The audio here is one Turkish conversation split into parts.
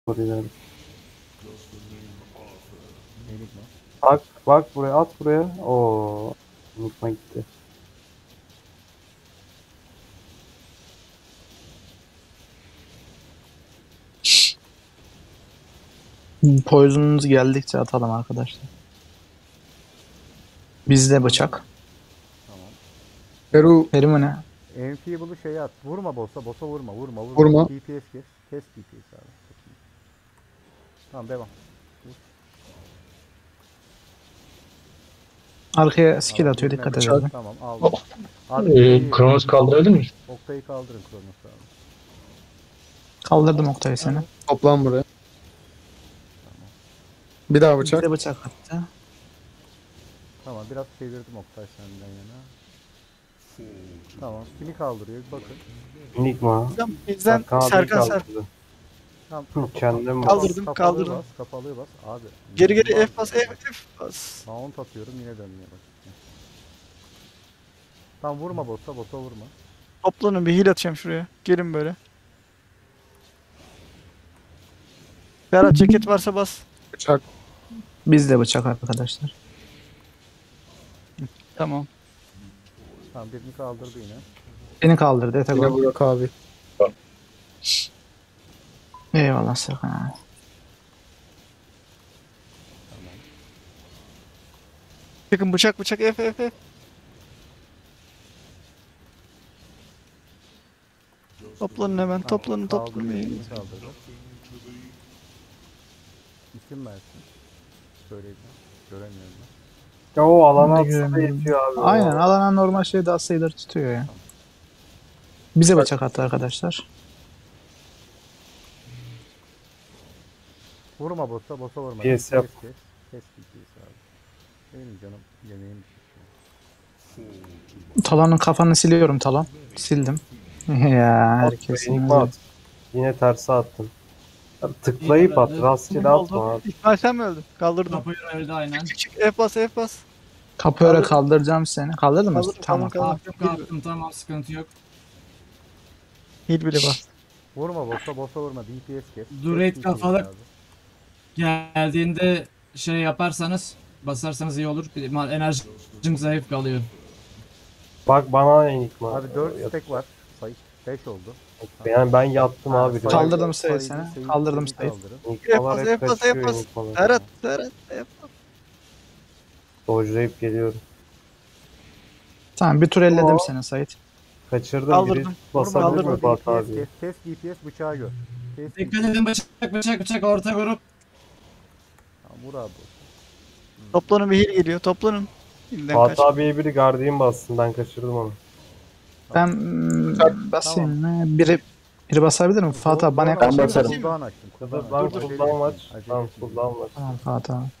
Koruyorum. Enigma. Bak buraya, at buraya. Oo, unutma gitti. Poison'unuz geldikçe atalım arkadaşlar. Bizde bıçak. Tamam. Peru Perim ne? Enfeeble'ı şeye at. Vurma boss'a vurma. Vurma. TPS kes. Kes TPS abi. Tamam devam. Arkaya skill Tamam, atıyor, birine dikkat bıçak. edelim. Tamam aldım. Abi Kronos kaldırabilir miyiz? Oktay'ı kaldırın Kronos'u abi. Kaldırdım Oktay seni. toplan buraya. Bir daha bıçak. Bize bıçak attı. Tamam biraz çevirdim Oktay senden yana. Tamam. Kimi kaldırıyor? Bir bakın. Enigma. Bizden Serkan abi Serkan kaldırdı. Tamam. Kendim Kaldırdım, Kapalıya kaldırdım. Bas, kapalıya bas. Abi. Geri geri F bas, F bas. Mount atıyorum yine dönmeye bak. Tamam vurma boss'a vurma. Toplanın, bir heal atacağım şuraya. Gelin böyle. Berat ceket varsa bas. Bıçak. Bizde bıçak arkadaşlar. Tamam. Tamam birini kaldırdı yine. Beni kaldırdı Yine Etego. Burak abi. Eyvallah Serkan abi. Bakın bıçak F. Toplanın hemen, toplanın. Kaldırdı, birini kaldırdı. İsim versin. Söyleyeyim. Göremiyorum ben. Ya o alana Ben de atsa da göremiyorum. yetiyor abi. Aynen, alana normal şeyde az sayıları tutuyor ya. Bize bıçak attı arkadaşlar. Vurma boss'a vurma. Yes, yap. Kes TPS abi. Benim canım yemeğim. Talan'ın kafanı siliyorum Talan. Sildim. Ya herkesin. Enigma at. Yine terse attım. Abi tıklayıp at. Rastgele atma abi. İsmail sen mi öldün? Kaldırdım. Kapıyı öldü aynen. Çık, F bas. Kapı öyle Kaldırdım. kaldıracağım seni. Kaldırdın mı? Kaldırdım, Tamam. kaldırdım. Kalktım tamam sıkıntı yok. Heal bile bas. Vurma boss'a vurma. DPS kes. Duret Kes kafalı. TPS abi. Geldiğinde şey yaparsanız basarsanız iyi olur. Enerjim zayıf kalıyor. Bak bana Enigma. Abi 4 stack var. Sayı 5 oldu. Yani ben yattım abi. Sayı- Kaldırdım Sayı sayıyı- seni. Kaldırdım sayıyı Sayı. kaldırın. Enigmalar hep F bas, kaçıyor F bas. Enigmalar. Berat, F Dojlayıp geliyorum. Tamam, bir tur elledim Oo. seni Sait. Kaçırdım biri. Kaldırdım. Basabilir Vurma, mi Bat DPS abi? kes. Kes DPS bıçağı gör. Kes Dikkat DPS. edin bıçak orta grup. Tamam, vur abi. Toplanın, bir heal geliyor. Toplanın. Heal'den Bat kaç. abiye biri Guardian bassın. Ben kaçırdım onu. Ben basayım mı? Biri basabilir mi? Fatih abi bana Ben yaklaşık. basarım. Cooldown açtım. Dur cooldown ben açtım. cooldown aç. Acele Tamam etmeyin. cooldown aç. Tamam Fatih abi.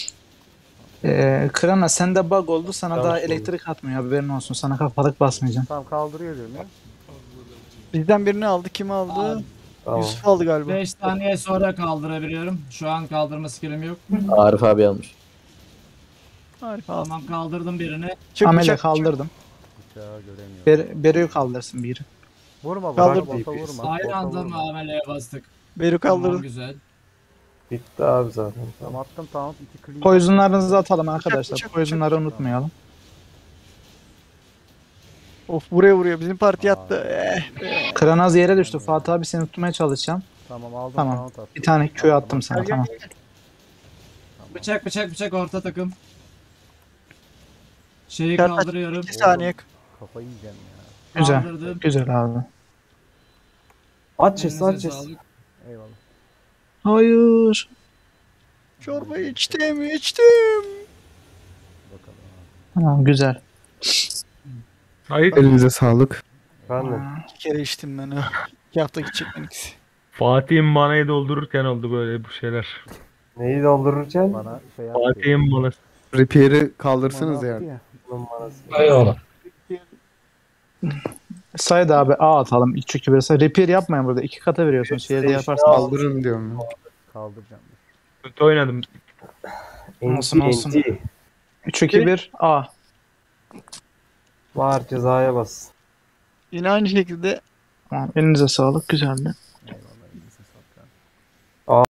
Krana sende bug oldu, sana Tamam, daha şimdi. elektrik atmıyor, haberin olsun. Sana kafalık basmayacağım. Tamam kaldırıyor birini. Bizden birini aldı. Kim aldı? Tamam. Yusuf aldı galiba. 5 saniye sonra kaldırabiliyorum. Şu an kaldırma skillim yok. Arif abi almış. Harika aldı. Tamam kaldırdım birini. Çık Amele bıçak. kaldırdım. Bıçağı göremiyorum. Beru'yu kaldırsın biri. Vurma Kaldır boss'a DPS. vurma. Aynı boss'a anda vurma. muameleye bastık. Beru Tamam kaldırdı. güzel. Bitti abi zaten. Tamam attım tamam. 2 clean. Poisonlarınızı atalım arkadaşlar. bıçak, Poisonları bıçak. unutmayalım. Of, buraya vuruyor. Bizim parti yattı. Kranaz yere düştü. Fatih abi seni tutmaya çalışacağım. Tamam aldım. Tamam. Tamam. Attım. Bir tane Q attım sana, Gel, tamam. gel. Bıçak orta takım. Şeyi Sertaç, kaldırıyorum. 2 saniye. Kafayı yiyeceğim ya. Güzel. Kaldırdım. Güzel abi. Aç ses Elinize aç ses. sağlık. Eyvallah. Hayır. Çorbayı içtim. Bakalım. Tamam, güzel. Hayır. Elinize sağlık. Ben de. 2 kere içtim ben. 2 hafta gidecek benimkisi. Fatih'in manayı doldururken oldu böyle bu şeyler. Neyi doldururken? Bana şey yaptı. Fatih'in manası. Repair'i kaldırsanız Bana ya. attı ya. Bunun manası. Eyvallah. Saydı abi A atalım. 3 2 1. Repair yapmayın burada. 2 kata veriyorsun. Şehirde yaparsın. Kaldırın diyorum ya. Kaldıracağım. Kötü oynadım. Olsun, olsun. 3 2 1 A. Var cezaya bas. Yine aynı şekilde Tamam. Elinize sağlık. Güzeldi.